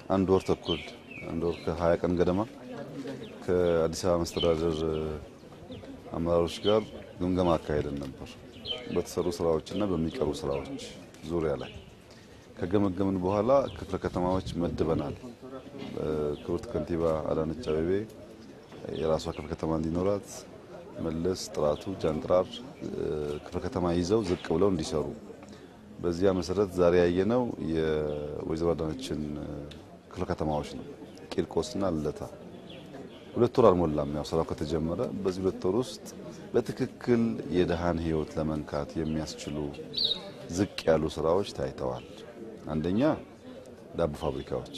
አንድ ወር ተኩል አንድ ወር ከ20 ቀን ገደማ ከአዲስ አበባ መስተዳድር አመራሮች ጋር ግምገማ አካሄደን ነበር በተሰሩ ስራዎችና በሚቀሩ ስራዎች ዙሪያ ላይ ከገመገምን በኋላ ክፍለ ከተማዎች መድበናል። ክብርት ከንቲባ አዳነች አቤቤ የራሷ ክፍለ ከተማ እንዲኖራት መለስ ጥራቱ ጃንጥራር ክፍለ ከተማ ይዘው ዝቅ ብለው እንዲሰሩ በዚያ መሰረት ዛሬ ያየነው የወይዘሮ አዳነችን ክፍለ ከተማዎች ነው። ቂርቆስና ልደታ ሁለት ወር አልሞላም ያው ስራው ከተጀመረ በዚህ ሁለት ወር ውስጥ በትክክል የደሃን ህይወት ለመንካት የሚያስችሉ ዝቅ ያሉ ስራዎች ታይተዋል። አንደኛ ዳቦ ፋብሪካዎች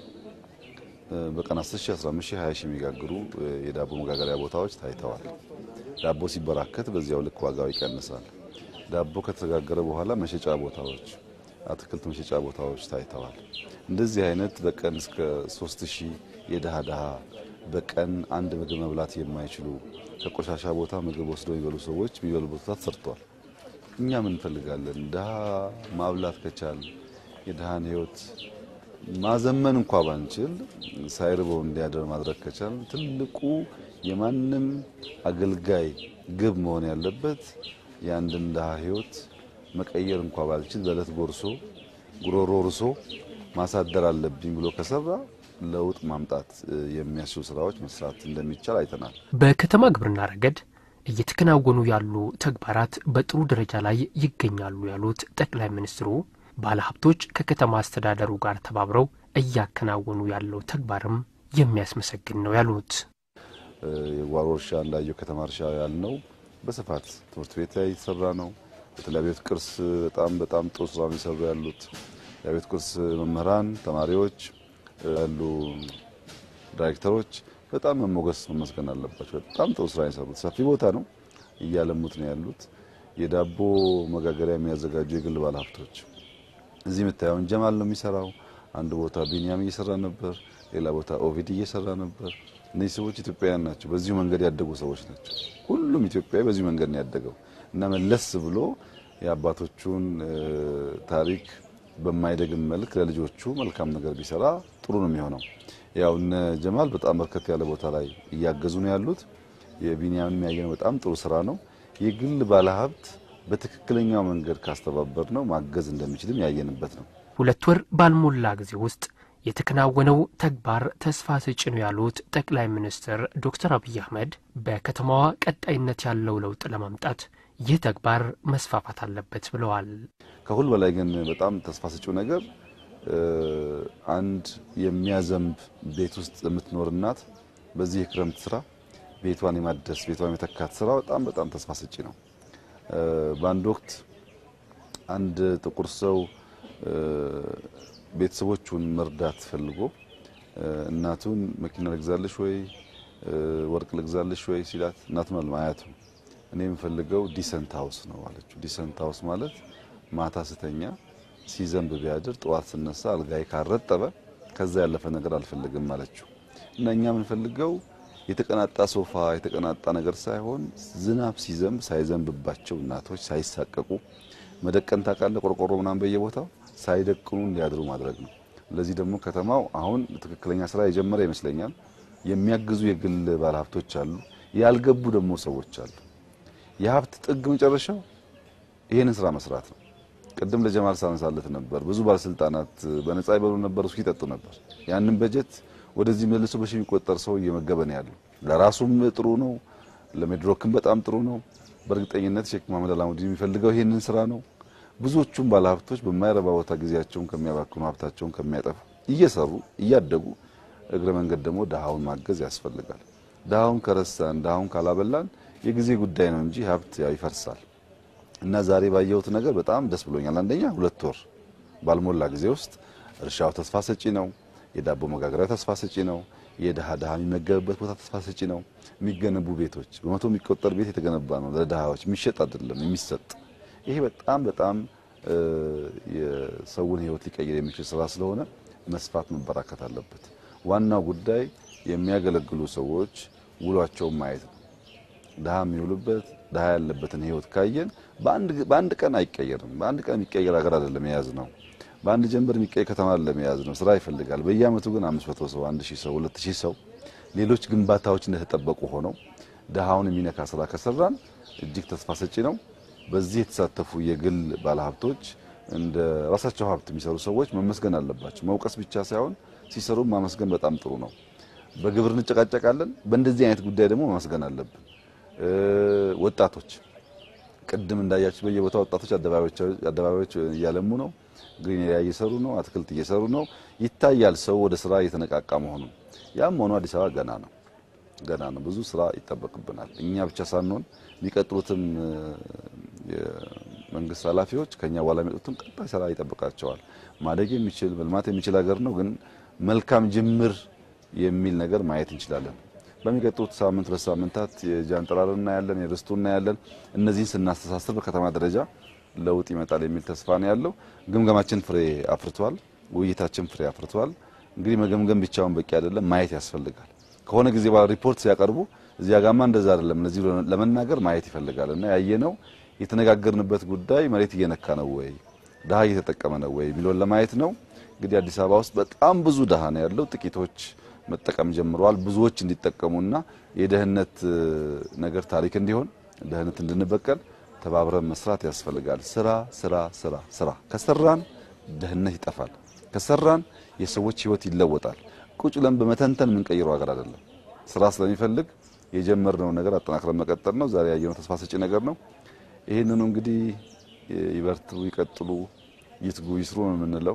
በቀን 10,000 15,000 20,000 የሚጋግሩ የዳቦ መጋገሪያ ቦታዎች ታይተዋል። ዳቦ ሲበራከት በዚያው ልክ ዋጋው ይቀንሳል። ዳቦ ከተጋገረ በኋላ መሸጫ ቦታዎች አትክልት መሸጫ ቦታዎች ታይተዋል። እንደዚህ አይነት በቀን እስከ 3,000 የደሃ በቀን አንድ ምግብ መብላት የማይችሉ ከቆሻሻ ቦታ ምግብ ወስደው የሚበሉ ሰዎች የሚበሉ ቦታ ተሰርቷል። እኛ ምን እንፈልጋለን? ደሃ ማብላት ከቻል የደሃን ህይወት ማዘመን እንኳን ባንችል ሳይርበው እንዲያደር ማድረግ ከቻል ትልቁ የማንም አገልጋይ ግብ መሆን ያለበት የአንድን ደሃ ህይወት መቀየር እንኳን ባልችል በለት ጎርሶ ጉሮሮ ርሶ ማሳደር አለብኝ ብሎ ከሰራ ለውጥ ማምጣት የሚያስችሉ ስራዎች መስራት እንደሚቻል አይተናል። በከተማ ግብርና ረገድ እየተከናወኑ ያሉ ተግባራት በጥሩ ደረጃ ላይ ይገኛሉ ያሉት ጠቅላይ ሚኒስትሩ ባለሀብቶች ከከተማ አስተዳደሩ ጋር ተባብረው እያከናወኑ ያለው ተግባርም የሚያስመሰግን ነው ያሉት። የጓሮ እርሻ እንዳየው ከተማ እርሻ ያልነው በስፋት ትምህርት ቤት ላይ የተሰራ ነው። በተለይ ቤት ቅርስ በጣም ጥሩ ስራ የሚሰሩ ያሉት የቤት ቅርስ መምህራን ተማሪዎች ያሉ ዳይሬክተሮች በጣም መመስገን አለባቸው። በጣም ጥሩ ስራ የሰሩት ሰፊ ቦታ ነው እያለሙት ነው ያሉት። የዳቦ መጋገሪያ የሚያዘጋጁ የግል ባለሀብቶች እዚህ መታየውን ጀማል ነው የሚሰራው። አንድ ቦታ ቢኒያም እየሰራ ነበር፣ ሌላ ቦታ ኦቪዲ እየሰራ ነበር። እነዚህ ሰዎች ኢትዮጵያውያን ናቸው። በዚሁ መንገድ ያደጉ ሰዎች ናቸው። ሁሉም ኢትዮጵያዊ በዚሁ መንገድ ነው ያደገው እና መለስ ብሎ የአባቶቹን ታሪክ በማይደግም መልክ ለልጆቹ መልካም ነገር ቢሰራ ጥሩ ነው የሚሆነው። ያው እነ ጀማል በጣም በርከት ያለ ቦታ ላይ እያገዙ ነው ያሉት። የቢኒያም የሚያገኘው በጣም ጥሩ ስራ ነው። የግል ባለሀብት በትክክለኛው መንገድ ካስተባበር ነው ማገዝ እንደሚችልም ያየንበት ነው። ሁለት ወር ባልሞላ ጊዜ ውስጥ የተከናወነው ተግባር ተስፋ ሰጪ ነው ያሉት ጠቅላይ ሚኒስትር ዶክተር አብይ አህመድ በከተማዋ ቀጣይነት ያለው ለውጥ ለማምጣት ይህ ተግባር መስፋፋት አለበት ብለዋል። ከሁሉ በላይ ግን በጣም ተስፋ ሰጪው ነገር አንድ የሚያዘንብ ቤት ውስጥ የምትኖር እናት በዚህ የክረምት ስራ ቤቷን የማደስ ቤቷን የመተካት ስራ በጣም ተስፋ ሰጪ ነው። በአንድ ወቅት አንድ ጥቁር ሰው ቤተሰቦቹን መርዳት ፈልጎ እናቱን መኪና ልግዛልሽ ወይ ወርቅ ልግዛልሽ ወይ ሲላት እናቱን አልማያቱ እኔ የምፈልገው ዲሰንት ሃውስ ነው አለችው። ዲሰንት ሃውስ ማለት ማታ ስተኛ ሲዘንብ ቢያድር ጠዋት ስነሳ አልጋይ ካረጠበ ከዛ ያለፈ ነገር አልፈልግም አለችው። እና እኛ የምንፈልገው የተቀናጣ ሶፋ የተቀናጣ ነገር ሳይሆን ዝናብ ሲዘንብ ሳይዘንብባቸው እናቶች ሳይሳቀቁ መደቀን ታቃለ ቆርቆሮ ምናምን በየቦታው ሳይደቅኑ እንዲያድሩ ማድረግ ነው። ለዚህ ደግሞ ከተማው አሁን ትክክለኛ ስራ የጀመረ ይመስለኛል። የሚያግዙ የግል ባለሀብቶች አሉ፣ ያልገቡ ደግሞ ሰዎች አሉ። የሀብት ጥግ መጨረሻው ይሄንን ስራ መስራት ነው። ቀደም ለጀማል ሳነሳለት ነበር ብዙ ባለስልጣናት በነፃ ይበሉ ነበር፣ እስኪ ይጠጡ ነበር። ያንን በጀት ወደዚህ መልሶ በሺ የሚቆጠር ሰው እየመገበ ነው ያለው። ለራሱም ጥሩ ነው፣ ለሜድሮክም በጣም ጥሩ ነው። በእርግጠኝነት ሼክ መሐመድ አላሙዲ የሚፈልገው ይሄንን ስራ ነው። ብዙዎቹም ባለሀብቶች በማይረባ ቦታ ጊዜያቸውን ከሚያባክኑ ሀብታቸውን ከሚያጠፉ እየሰሩ እያደጉ እግረ መንገድ ደግሞ ደሃውን ማገዝ ያስፈልጋል። ደሃውን ከረሳን ደሃውን ካላበላን የጊዜ ጉዳይ ነው እንጂ ሀብት ያው ይፈርሳል። እና ዛሬ ባየሁት ነገር በጣም ደስ ብሎኛል። አንደኛ ሁለት ወር ባልሞላ ጊዜ ውስጥ እርሻው ተስፋ ሰጪ ነው። የዳቦ መጋገሪያ ተስፋ ሰጪ ነው። የደሃ የሚመገብበት ቦታ ተስፋ ሰጪ ነው። የሚገነቡ ቤቶች በመቶ የሚቆጠር ቤት የተገነባ ነው ለደሃዎች የሚሸጥ አይደለም የሚሰጥ። ይሄ በጣም የሰውን ህይወት ሊቀይር የሚችል ስራ ስለሆነ መስፋት መበራከት አለበት። ዋናው ጉዳይ የሚያገለግሉ ሰዎች ውሏቸውን ማየት ነው። ደሃ የሚውሉበት ደሃ ያለበትን ህይወት ካየን በአንድ ቀን አይቀየርም። በአንድ ቀን የሚቀየር ሀገር አይደለም የያዝነው። በአንድ ጀንበር የሚቀይ ከተማ ለመያዝ ነው ስራ ይፈልጋል በየአመቱ ግን 500 ሰው 1000 ሰው 2000 ሰው ሌሎች ግንባታዎች እንደተጠበቁ ሆነው ደሃውን የሚነካ ስራ ከሰራን እጅግ ተስፋ ሰጪ ነው በዚህ የተሳተፉ የግል ባለሀብቶች እንደ ራሳቸው ሀብት የሚሰሩ ሰዎች መመስገን አለባቸው መውቀስ ብቻ ሳይሆን ሲሰሩ ማመስገን በጣም ጥሩ ነው በግብር እንጨቃጨቃለን በእንደዚህ አይነት ጉዳይ ደግሞ ማመስገን አለብን ወጣቶች ቅድም እንዳያችሁ በየቦታው ወጣቶች አደባባዮች እያለሙ ነው ግሪን ኤሪያ እየሰሩ ነው አትክልት እየሰሩ ነው ይታያል ሰው ወደ ስራ እየተነቃቃ መሆኑ ያም ሆኖ አዲስ አበባ ገና ነው ብዙ ስራ ይጠበቅብናል እኛ ብቻ ሳንሆን የሚቀጥሉትም የመንግስት ኃላፊዎች ከኛ በኋላ የሚመጡትም ቀጣይ ስራ ይጠብቃቸዋል ማደግ የሚችል መልማት የሚችል ሀገር ነው ግን መልካም ጅምር የሚል ነገር ማየት እንችላለን በሚቀጥሉት ሳምንት ለሳምንታት የጃንጥራርና ያለን የርስቱና ያለን እነዚህን ስናስተሳስር በከተማ ደረጃ ለውጥ ይመጣል የሚል ተስፋ ነው ያለው ግምገማችን ፍሬ አፍርቷል ውይይታችን ፍሬ አፍርቷል እንግዲህ መገምገም ብቻውን በቂ አይደለም ማየት ያስፈልጋል ከሆነ ጊዜ በኋላ ሪፖርት ሲያቀርቡ እዚያ ጋማ እንደዛ አይደለም እነዚህ ለመናገር ማየት ይፈልጋልና ያየነው የተነጋገርንበት ጉዳይ መሬት እየነካ ነው ወይ ደሃ እየተጠቀመ ነው ወይ ቢሎን ለማየት ነው እንግዲህ አዲስ አበባ ውስጥ በጣም ብዙ ደሃ ነው ያለው ጥቂቶች መጠቀም ጀምረዋል ብዙዎች እንዲጠቀሙና የደህነት ነገር ታሪክ እንዲሆን ደህነት እንድንበቀል ተባብረን መስራት ያስፈልጋል ስራ ከሰራን ደህነት ይጠፋል ከሰራን የሰዎች ህይወት ይለወጣል ቁጭ ለን በመተንተን ምን ቀይረው ሀገር አይደለም ስራ ስለሚፈልግ የጀመርነው ነገር አጠናክረን መቀጠል ነው ዛሬ ያየነው ተስፋ ሰጪ ነገር ነው ይሄንን እንግዲህ ይበርቱ ይቀጥሉ ይትጉ ይስሩ ነው የምንለው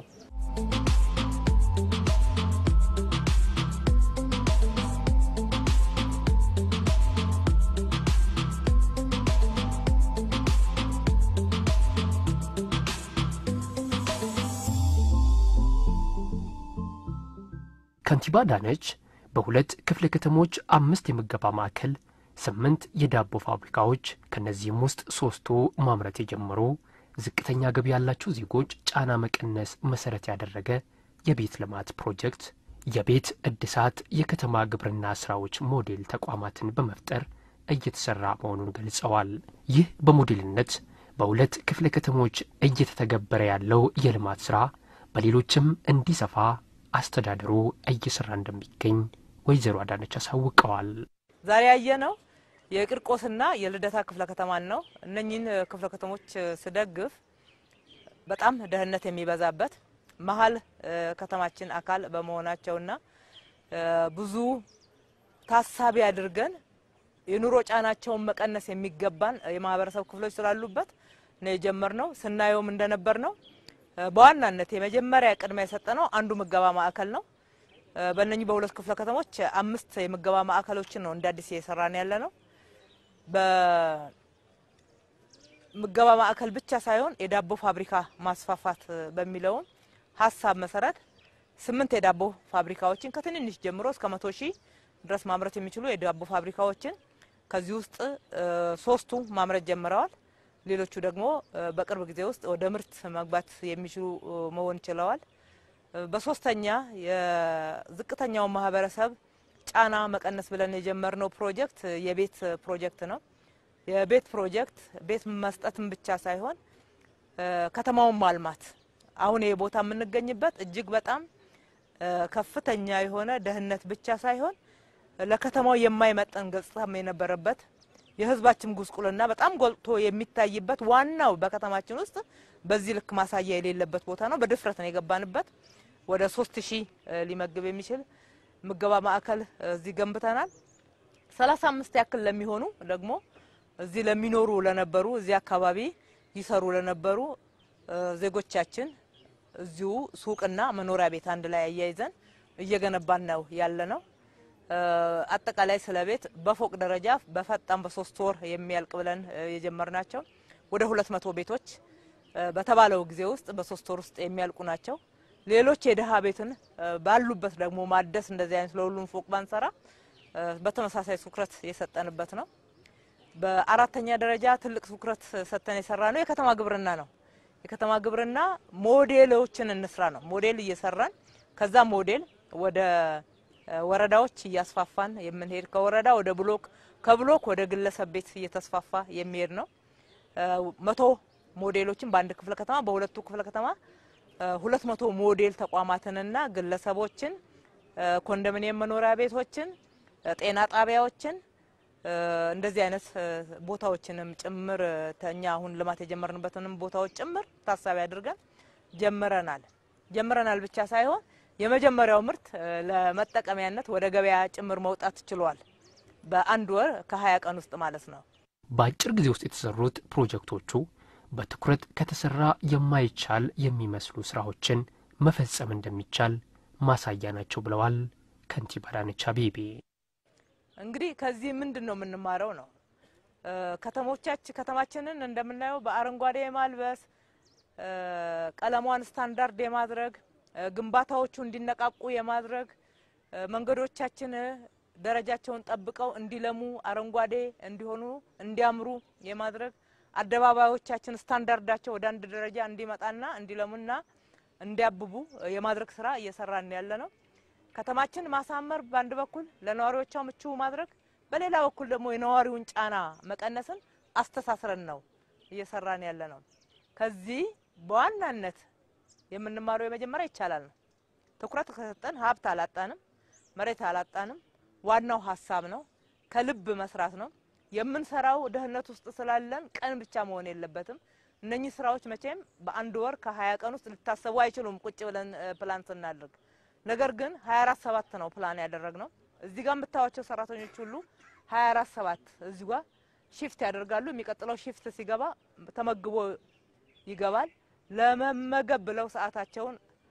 ከንቲባ ዳነች በሁለት ክፍለ ከተሞች 5 የምገባ ማዕከል 8 የዳቦ ፋብሪካዎች ከነዚህም ውስጥ 3ቱ ማምረት የጀመሩ ዝቅተኛ ገቢ ያላቸው ዜጎች ጫና መቀነስ መሰረት ያደረገ የቤት ልማት ፕሮጀክት የቤት እድሳት የከተማ ግብርና ስራዎች ሞዴል ተቋማትን በመፍጠር እየተሰራ መሆኑን ገልጸዋል ይህ በሞዴልነት በሁለት ክፍለ ከተሞች እየተተገበረ ያለው የልማት ስራ በሌሎችም እንዲሰፋ አስተዳደሩ እየሰራ እንደሚገኝ ወይዘሮ አዳነች አሳውቀዋል ዛሬ ያየነው የቂርቆስና የልደታ ክፍለ ከተማን ነው እነኚህን ክፍለ ከተሞች ስደግፍ በጣም ደህንነት የሚበዛበት መሃል ከተማችን አካል በመሆናቸውና ብዙ ታሳቢ አድርገን የኑሮ ጫናቸውን መቀነስ የሚገባን የማህበረሰብ ክፍሎች ስላሉበት ነው የጀመርነው ስናየውም እንደነበር ነው በዋናነት የመጀመሪያ ቅድሚያ የሰጠነው አንዱ ምገባ ማዕከል ነው በእነኚህ በሁለት ክፍለ ከተሞች 5 የምገባ ማዕከሎችን ነው እንዳዲስ እየሰራን ያለነው በምገባ ማዕከል ብቻ ሳይሆን የዳቦ ፋብሪካ ማስፋፋት በሚለው ሐሳብ መሰረት 8 የዳቦ ፋብሪካዎችን ከትንንሽ ጀምሮ እስከ 100,000 ድረስ ማምረት የሚችሉ የዳቦ ፋብሪካዎችን ከዚህ ውስጥ 3ቱ ማምረት ጀምረዋል ሌሎቹ ደግሞ በቅርብ ጊዜ ውስጥ ወደ ምርት መግባት የሚችሉ መሆን ይችላል በሶስተኛ የዝቅተኛው ማህበረሰብ ጫና መቀነስ ብለን የጀመርነው ፕሮጀክት የቤት ፕሮጀክት ነው የቤት ፕሮጀክት ቤት መስጠትም ብቻ ሳይሆን ከተማውን ማልማት አሁን የቦታ የምንገኝበት እጅግ በጣም ከፍተኛ የሆነ ደህንነት ብቻ ሳይሆን ለከተማው የማይመጠን ገጽታም የነበረበት የህዝባችን ጉስቁልና በጣም ጎልቶ የሚታይበት ዋናው በከተማችን ውስጥ በዚህ ልክ ማሳያ የሌለበት ቦታ ነው በድፍረት ነው የገባንበት ወደ 3000 ሊመግብ የሚችል ምገባ ማዕከል እዚህ ገንብተናል 35 ያክል ለሚሆኑ ደግሞ እዚህ ለሚኖሩ ለነበሩ እዚህ አካባቢ ይሰሩ ለነበሩ ዜጎቻችን እዚሁ ሱቅና መኖሪያ ቤት አንድ ላይ አያይዘን እየገነባን ነው ያለነው አጠቃላይ ስለቤት በፎቅ ደረጃ በፈጣን በ3 ወር የሚያልቅ ብለን የጀመርናቸው ወደ 200 ቤቶች በተባለው ጊዜ ውስጥ በ3 ወር ውስጥ የሚያልቁ ናቸው ሌሎች የደሃ ቤትን ባሉበት ደግሞ ማደስ እንደዚህ አይነት ለሁሉም ፎቅ ባንሰራ በተመሳሳይ ትኩረት የሰጠንበት ነው በአራተኛ ደረጃ ትልቅ ትኩረት ሰጥተን የሰራ ነው የከተማ ግብርና ነው የከተማ ግብርና ሞዴሎችን እንስራ ነው ሞዴል እየሰራን ከዛ ሞዴል ወደ ወረዳዎች እያስፋፋን የምንሄድ ከወረዳ ወደ ብሎክ ከብሎክ ወደ ግለሰብ ቤት እየተስፋፋ የሚሄድ ነው 100 ሞዴሎችን በአንድ ክፍለ ከተማ በሁለቱ ክፍለ ከተማ 200 ሞዴል ተቋማትንና ግለሰቦችን ኮንዶሚኒየም መኖሪያ ቤቶችን ጤና ጣቢያዎችን እንደዚህ አይነት ቦታዎችንም ጭምር ተኛ አሁን ልማት የጀመርንበትንም ቦታዎች ጭምር ታሳቢ አድርገን ጀምረናል ብቻ ሳይሆን የመጀመሪያው ምርት ለመጠቀሚያነት ወደ ገበያ ጭምር መውጣት ችሏል በአንድ ወር ከ20 ቀን ውስጥ ማለት ነው በአጭር ጊዜ ውስጥ የተሰሩት ፕሮጀክቶቹ በትኩረት ከተሰራ የማይቻል የሚመስሉ ስራዎችን መፈጸም እንደሚቻል ማሳያ ናቸው ብለዋል ከንቲባ አዳነች አቤቤ እንግዲህ ከዚህ ምንድነው የምንማረው ነው ከተማችንን እንደምናየው በአረንጓዴ የማልበስ ቀለሟን ስታንዳርድ የማድረግ ግንባታዎቹ እንዲነቃቁ የማድረግ መንገዶቻችን ደረጃቸውን ጠብቀው እንዲለሙ አረንጓዴ እንዲሆኑ እንዲያምሩ የማድረግ አደባባዮቻችን ስታንዳርዳቸው ወደ አንድ ደረጃ እንዲመጣና እንዲለሙና እንዲያብቡ የማድረግ ስራ እየሰራን ያለነው ከተማችን ማሳመር ባንድ በኩል ለነዋሪዎቿ ምቹ ማድረግ በሌላ በኩል ደግሞ የነዋሪውን ጫና መቀነስን አስተሳስረን ነው እየሰራን ያለነው ከዚህ በዋናነት የምንማረው የመጀመሪያ ይቻላል ነው ትኩረት ከሰጠን ሀብት አላጣንም መሬት አላጣንም ዋናው ሐሳብ ነው ከልብ መስራት ነው የምንሰራው ደህንነት ውስጥ ስላለን ቀን ብቻ መሆን የለበትም እነኚህ ስራዎች መቼም በአንድ ወር ከ20 ቀን ውስጥ ልታሰቡ አይችሉም ቁጭ ብለን ፕላን ስናደርግ ነገር ግን 24/7 ነው ፕላን ያደረግነው እዚህ ጋር የምታዋቸው ሰራተኞች ሁሉ 24/7 እዚህ ጋር ሺፍት ያደርጋሉ የሚቀጥለው ሺፍት ሲገባ ተመግቦ ይገባል ለመመገብ ብለው ሰዓታቸውን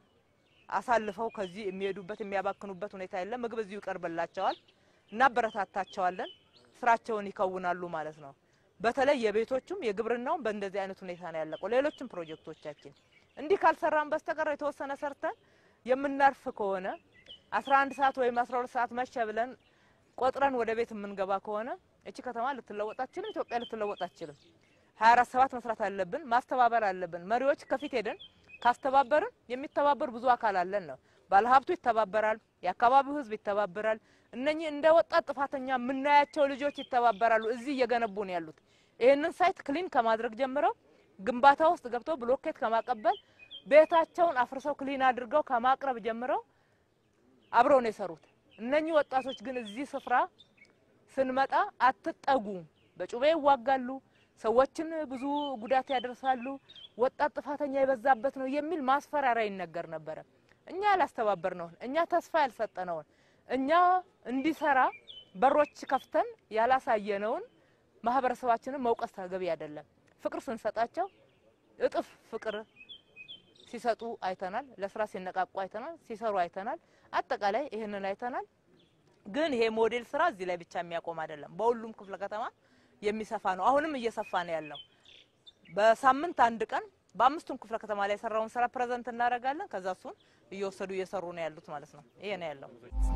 አሳልፈው ከዚህ የሚሄዱበት የሚያባክኑበት ሁኔታ የለም ምግብ እዚሁ ይቀርብላቸዋል እና በረታታቸዋለን ስራቸውን ይከውናሉ ማለት ነው በተለይ የቤቶቹም የግብርናውም በእንደዚህ አይነት ሁኔታ ነው ያለቀው ሌሎችም ፕሮጀክቶቻችን እንዲህ ካልሰራን በስተቀር የተወሰነ ሰርተን የምናርፍ ከሆነ 11 ሰዓት ወይም 12 ሰዓት መሸ ብለን ቆጥረን ወደ ቤት የምንገባ ከሆነ እቺ ከተማ ልትለወጥ አትችልም ኢትዮጵያ ልትለወጥ አትችልም 24/7 መስራት አለብን ማስተባበር አለብን መሪዎች ከፊት ሄደን ካስተባበርን የሚተባበር ብዙ አካል አለን ነው ባለሀብቱ ይተባበራል የአካባቢው ህዝብ ይተባበራል እነኚህ እንደ ወጣት ጥፋተኛ ምናያቸው ልጆች ይተባበራሉ እዚህ እየገነቡ ነው ያሉት ይሄንን ሳይት ክሊን ከማድረግ ጀምረው ግንባታ ውስጥ ገብተው ብሎኬት ከማቀበል ቤታቸውን አፍርሰው ክሊን አድርገው ከማቅረብ ጀምረው አብረው ነው የሰሩት እነኚህ ወጣቶች ግን እዚህ ስፍራ ስንመጣ አትጠጉ በጩቤ ይዋጋሉ ሰዎችን ብዙ ጉዳት ያደርሳሉ ወጣት ጥፋተኛ የበዛበት ነው የሚል ማስፈራሪያ ይነገር ነበር እኛ ያላስተባበርነው እኛ ተስፋ ያልሰጠነው እኛ እንዲሰራ በሮች ከፍተን ያላሳየነውን ማህበረሰባችንን መውቀስ ተገቢ አይደለም ፍቅር ስንሰጣቸው እጥፍ ፍቅር ሲሰጡ አይተናል ለስራ ሲነቃቁ አይተናል ሲሰሩ አይተናል አጠቃላይ ይሄንን አይተናል ግን ይሄ ሞዴል ስራ እዚህ ላይ ብቻ የሚያቆም አይደለም በሁሉም ክፍለ ከተማ የሚሰፋ ነው አሁንም እየሰፋ ነው ያለው በሳምንት አንድ ቀን በአምስቱም ክፍለ ከተማ ላይ ሰራውን ስራ ፕሬዘንት እናደርጋለን ከዛ እሱን እየወሰዱ እየሰሩ ነው ያሉት ማለት ነው ይሄ ነው ያለው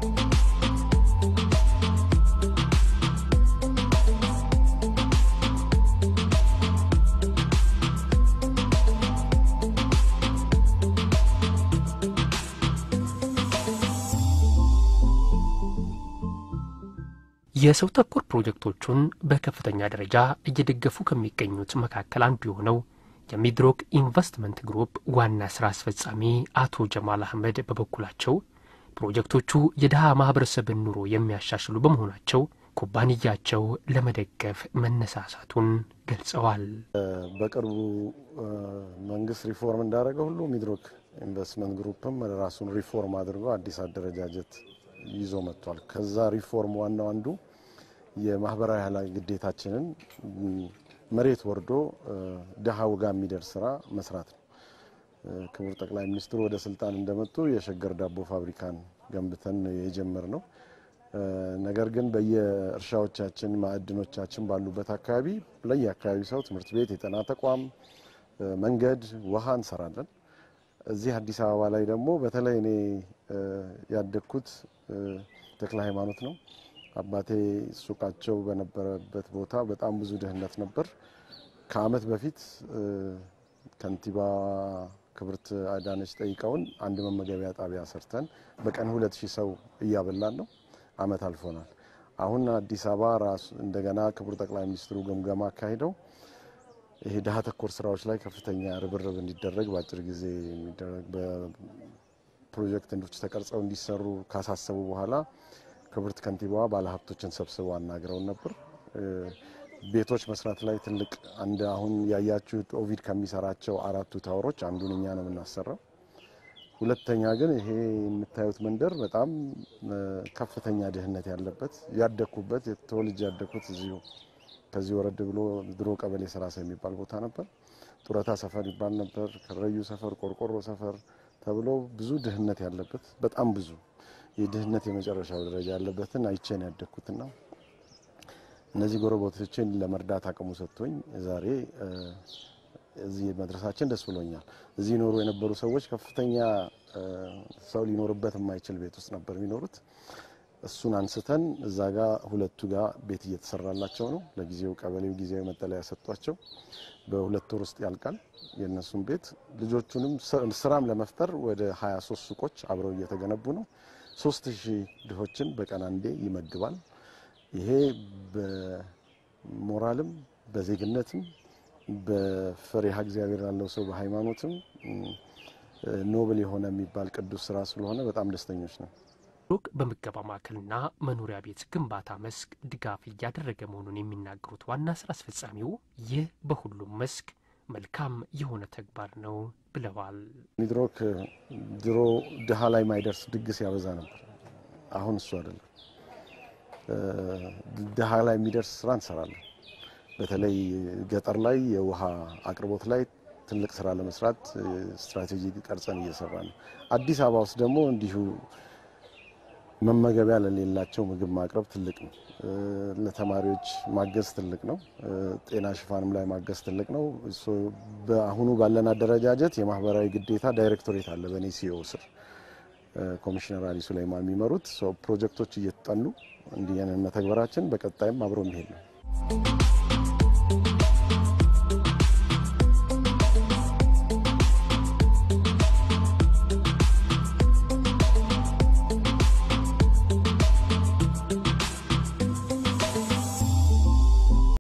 የሰው ተኮር ፕሮጀክቶቹን በከፍተኛ ደረጃ እየደገፉ ከሚገኙት መካከል አንዱ የሆነው የሚድሮክ ኢንቨስትመንት ግሩፕ ዋና ስራ አስፈጻሚ አቶ ጀማል አህመድ በበኩላቸው ፕሮጀክቶቹ የደሃ ማህበረሰብን ኑሮ የሚያሻሽሉ በመሆናቸው ኩባንያቸው ለመደገፍ መነሳሳቱን ገልጸዋል በቅርቡ መንግስት ሪፎርም እንዳደረገ ሁሉ ሚድሮክ ኢንቨስትመንት ግሩፕም ራሱን ሪፎርም አድርጎ አዲስ አደረጃጀት ይዞ መጥቷል ከዛ ሪፎርም ዋናው አንዱ የማህበራዊ ኃላፊ ግዴታችንን መሬት ወርዶ ደሃው ጋር የሚደርስ ስራ መስራት ነው ክቡር ጠቅላይ ሚኒስትሩ ወደ ስልጣን እንደመጡ የሸገር ዳቦ ፋብሪካን ገንብተን የጀመርነው ነገር ግን በየእርሻዎቻችን ማዕድኖቻችን ባሉበት አካባቢ ለየአካባቢ ሰው ትምህርት ቤት የጤና ተቋም መንገድ ውሃ እንሰራለን እዚህ አዲስ አበባ ላይ ደግሞ በተለይ እኔ ያደኩት ተክለ ሃይማኖት ነው አባቴ ሱቃቸው በነበረበት ቦታ በጣም ብዙ ድህነት ነበር ከአመት በፊት ከንቲባ ክብርት አዳነች ጠይቀውን አንድ መመገቢያ ጣቢያ ሰርተን በቀን 2000 ሰው እያበላን ነው አመት አልፎናል አሁን አዲስ አበባ ራስ እንደገና ክቡር ጠቅላይ ሚኒስትሩ ገምገማ አካሂደው ይሄ ድሃ ተኮር ስራዎች ላይ ከፍተኛ ርብርብ እንዲደረግ በአጭር ጊዜ የሚደረግ በፕሮጀክት እንዶች ተቀርጸው እንዲሰሩ ካሳሰቡ በኋላ ክብርት ከንቲባዋ ባለሀብቶችን ሰብስበው አናግረው ነበር። ቤቶች መስራት ላይ ትልቅ አንድ አሁን ያያችሁት ኦቪድ ከሚሰራቸው 4 ታወሮች አንዱን እኛ ነው የምናሰራው። ሁለተኛ ግን ይሄ የምታዩት መንደር በጣም ከፍተኛ ድህነት ያለበት ያደኩበት ተወልጄ ያደኩት እዚሁ ከዚህ ወረድ ብሎ ድሮ ቀበሌ ሰራሰ የሚባል ቦታ ነበር። ጡረታ ሰፈር ይባል ነበር። ከረዩ ሰፈር፣ ቆርቆሮ ሰፈር ተብሎ ብዙ ድህነት ያለበት በጣም ብዙ የድህነት የመጨረሻው ደረጃ ያለበትን አይቼን ያደኩትና እነዚህ ጎረቤቶችን ለመርዳት አቅሙ ሰጥቶኝ ዛሬ እዚህ መድረሳችን ደስ ብሎኛል። እዚህ ኖሩ የነበሩ ሰዎች ከፍተኛ ሰው ሊኖርበት የማይችል ቤት ውስጥ ነበር የሚኖሩት። እሱን አንስተን እዛ ጋር ሁለቱ ጋር ቤት እየተሰራላቸው ነው። ለጊዜው ቀበሌው ጊዜያዊ መጠለያ ሰጥቷቸው በ2 ወር ውስጥ ያልቃል የነሱን ቤት። ልጆቹንም ስራም ለመፍጠር ወደ 23 ሱቆች አብረው እየተገነቡ ነው። 3000 ድሆችን በቀን አንዴ ይመግባል። ይሄ በሞራልም በዜግነትም በፈሪሃ እግዚአብሔር ያለው ሰው በሃይማኖትም ኖብል የሆነ የሚባል ቅዱስ ስራ ስለሆነ በጣም ደስተኞች ነው። ሩቅ በምገባ ማዕከልና መኖሪያ ቤት ግንባታ መስክ ድጋፍ እያደረገ መሆኑን የሚናገሩት ዋና ስራ አስፈጻሚው ይህ በሁሉም መስክ መልካም የሆነ ተግባር ነው ብለዋል። ሚድሮክ ድሮ ድሃ ላይ ማይደርስ ድግስ ያበዛ ነበር። አሁን እሱ አይደለም። ድሃ ላይ የሚደርስ ስራ እንሰራለን። በተለይ ገጠር ላይ የውሃ አቅርቦት ላይ ትልቅ ስራ ለመስራት ስትራቴጂ ቀርጸን እየሰራን ነው። አዲስ አበባ ውስጥ ደግሞ እንዲሁ መመገቢያ ለሌላቸው ምግብ ማቅረብ ትልቅ ነው። ለተማሪዎች ማገዝ ትልቅ ነው። ጤና ሽፋንም ላይ ማገዝ ትልቅ ነው። በአሁኑ ባለን አደረጃጀት የማህበራዊ ግዴታ ዳይሬክቶሬት አለ በኔ ሲኦ ስር ኮሚሽነር አሊ ሱሌማን የሚመሩት ፕሮጀክቶች እየተጠኑ እንዲያነን መተግበራችን በቀጣይም አብሮ መሄድ ነው።